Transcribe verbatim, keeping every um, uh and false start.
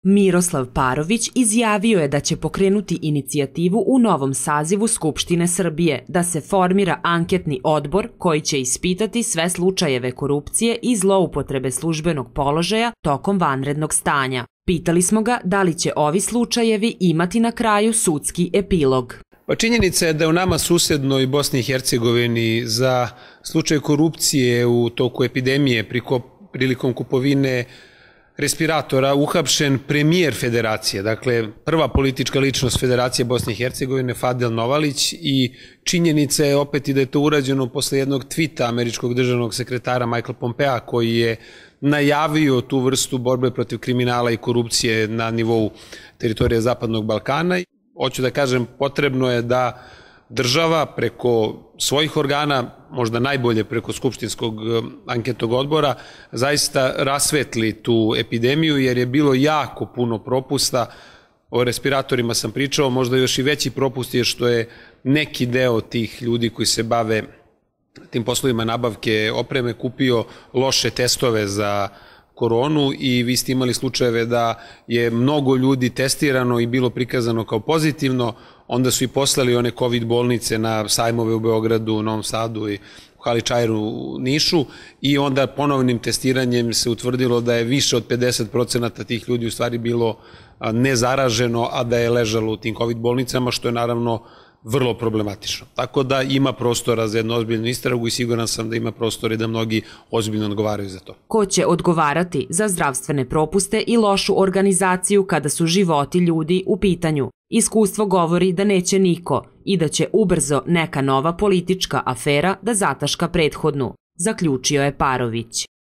Miroslav Parović izjavio je da će pokrenuti inicijativu u novom sazivu Skupštine Srbije da se formira anketni odbor koji će ispitati sve slučajeve korupcije i zloupotrebe službenog položaja tokom vanrednog stanja. Pitali smo ga da li će ovi slučajevi imati na kraju sudski epilog. Pa činjenica je da u nama susednoj Bosni i Hercegovini za slučaj korupcije u toku epidemije prilikom kupovine respiratora uhapšen premijer federacije, dakle prva politička ličnost Federacije Bosne i Hercegovine, Fadel Novalić, i činjenica je opet i da je to urađeno posle jednog tvita američkog državnog sekretara Michaela Pompea koji je najavio tu vrstu borbe protiv kriminala i korupcije na nivou teritorije Zapadnog Balkana. Hoću da kažem, potrebno je da država preko svojih organa, možda najbolje preko Skupštinskog anketnog odbora, zaista rasvetli tu epidemiju, jer je bilo jako puno propusta. O respiratorima sam pričao, možda još i veći propust je što je neki deo tih ljudi koji se bave tim poslovima nabavke opreme kupio loše testove za koronu i vi ste imali slučajeve da je mnogo ljudi testirano i bilo prikazano kao pozitivno, onda su i poslali one COVID bolnice na sajmove u Beogradu, Novom Sadu i u Hali Čairu u Nišu i onda ponovnim testiranjem se utvrdilo da je više od pedeset procenata tih ljudi u stvari bilo nezaraženo, a da je ležalo u tim COVID bolnicama, što je naravno vrlo problematično. Tako da ima prostora za jednu ozbiljnu istragu i siguran sam da ima prostora i da mnogi ozbiljno odgovaraju za to. Ko će odgovarati za zdravstvene propuste i lošu organizaciju kada su životi ljudi u pitanju? Iskustvo govori da neće niko i da će ubrzo neka nova politička afera da zataška prethodnu, zaključio je Parović.